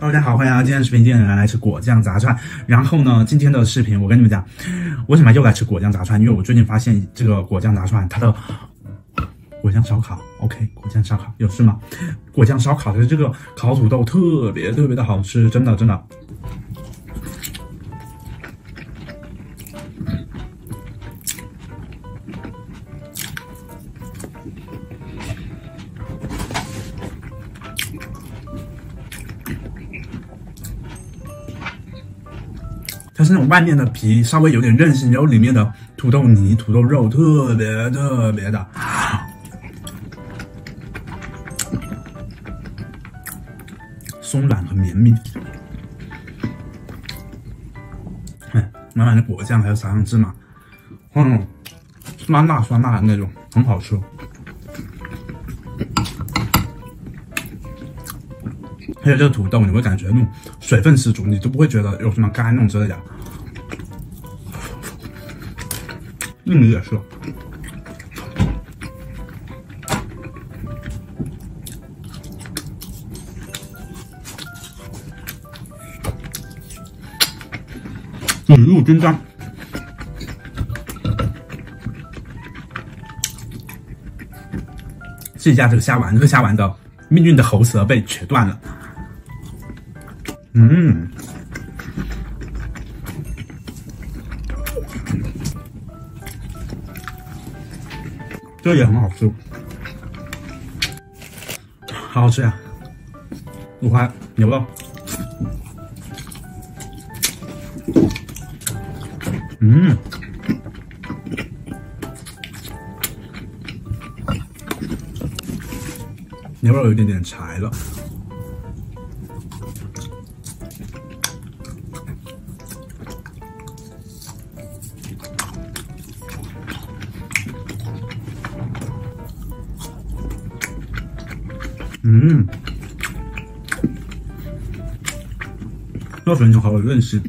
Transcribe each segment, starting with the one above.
大家好，欢迎来到今天的视频。今天来吃果酱炸串。然后呢，今天的视频我跟你们讲，为什么又来吃果酱炸串？因为我最近发现这个果酱炸串，它的果酱烧烤 ，OK， 果酱烧烤有事吗？果酱烧烤的这个烤土豆特别的好吃，真的。它是那种外面的皮稍微有点韧性，然后里面的土豆泥、土豆肉特别的松软和绵密。满满的果酱，还有撒上芝麻，酸辣的那种，很好吃。还有这个土豆，你会感觉那种水分十足，你都不会觉得有什么干那种之类的。玉米也是。雨露均沾。试一下这个虾丸，这个虾丸的命运的喉舌被切断了。这个也很好吃，好好吃呀！5块牛肉，牛肉有一点点柴了。热水牛好有韧性。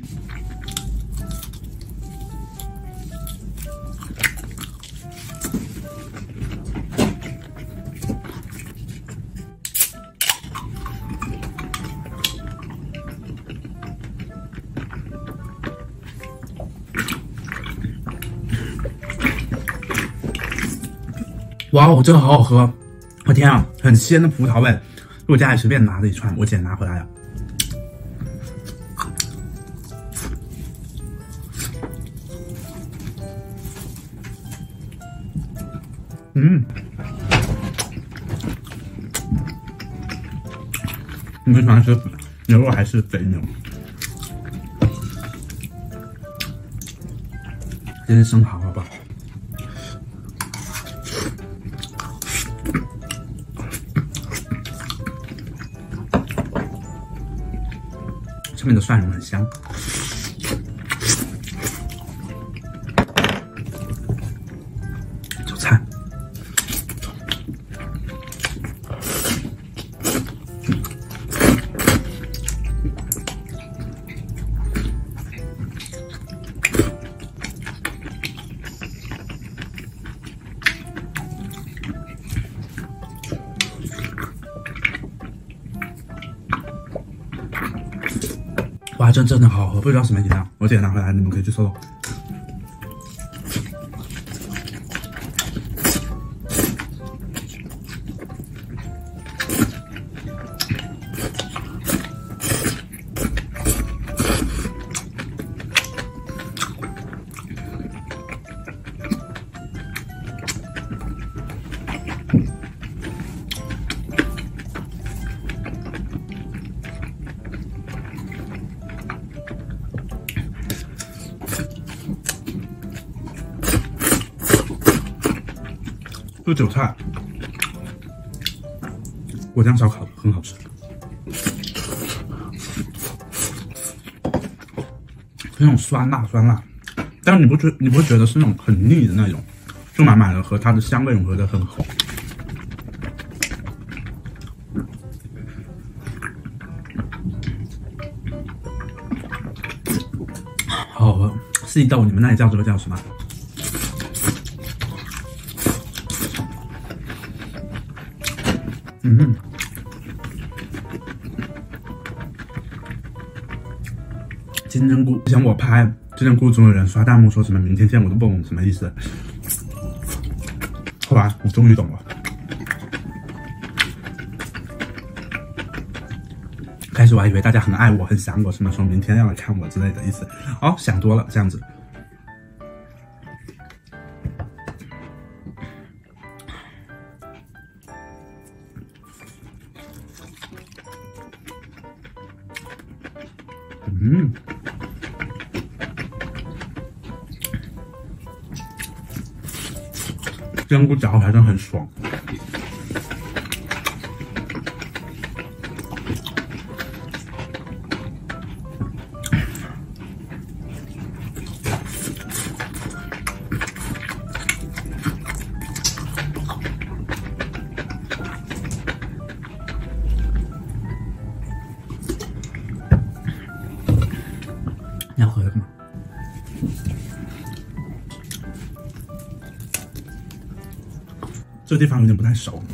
哇哦，这个好好喝！我天啊，很鲜的葡萄味。我家里随便拿了一串，我姐拿回来了。你们喜欢吃牛肉还是肥牛？这是生蚝，好不好？上面的蒜蓉很香。韭菜。哇，真的好喝，不知道什么饮料，我姐拿回来，你们可以去搜搜。这韭菜果酱烧烤很好吃，那种酸辣，但是你不会觉得是那种很腻的那种，就满满的和它的香味融合的很好。好好喝，细豆，你们那里叫这个叫什么？ 金针菇。之前我拍金针菇，总有人刷弹幕说什么明天见我的蹦，什么意思？后来我终于懂了。开始我还以为大家很爱我，很想我，什么时候明天要来看我之类的意思。哦，想多了，这样子。金针菇夹还真的很爽。你要喝什么？这地方有点不太熟，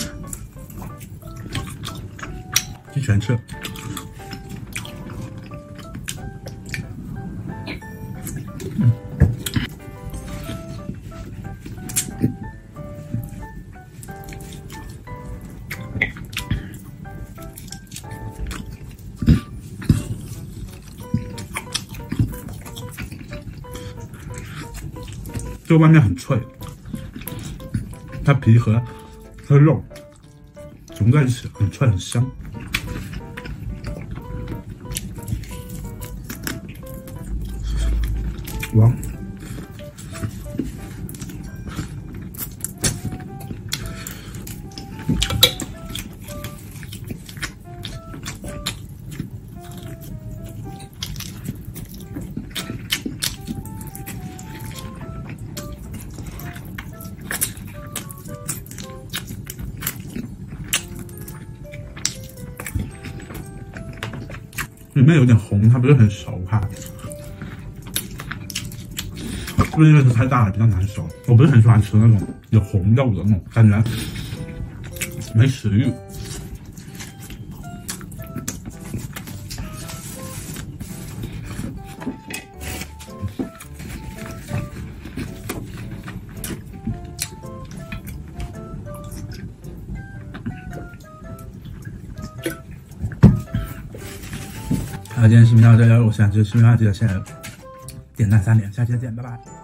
鸡全吃。这个外面很脆，它皮和肉融在一起，很脆很香。哇！里面有点红，它不是很熟哈，是不是因为它太大了比较难熟？我不是很喜欢吃那种有红肉的那种感觉，没食欲。好，今天视频到这里，我喜欢这个视频的话记得点赞3连，下期再见，拜拜。